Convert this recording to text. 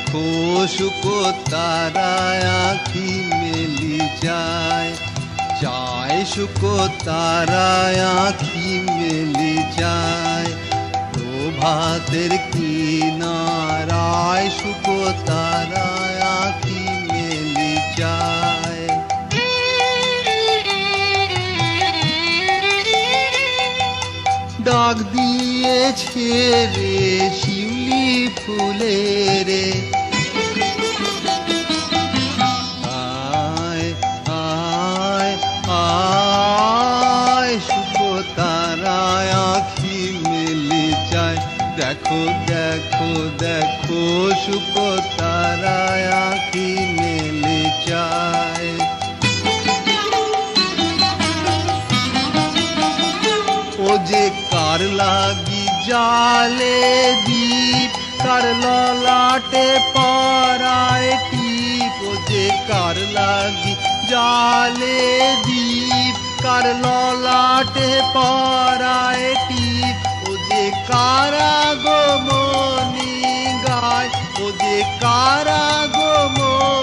দেখো শুকো তারায় আঁখি মেলি যায়, যায় শুকো তারায় আঁখি মেলি যায়। প্রভাতের কিনারায় শুকো তারায় আঁখি মেলি যায়। ডাক দিয়েছে রে শিউলি ফুলের, আয় আয় আয় শুকো তারায় আঁখি মেলি যায়। দেখো দেখো দেখো শুকো তারায় আঁখি মেলি যায়। ও যে কার লাগি জালে দীপ, কার ললাটে পরায় টিপ। ও যে কার লাগি জালে দীপ, কার ললাটে পরায় টিপ। ও যে কারা গো মনি গায়, ও যে কারা গো মনি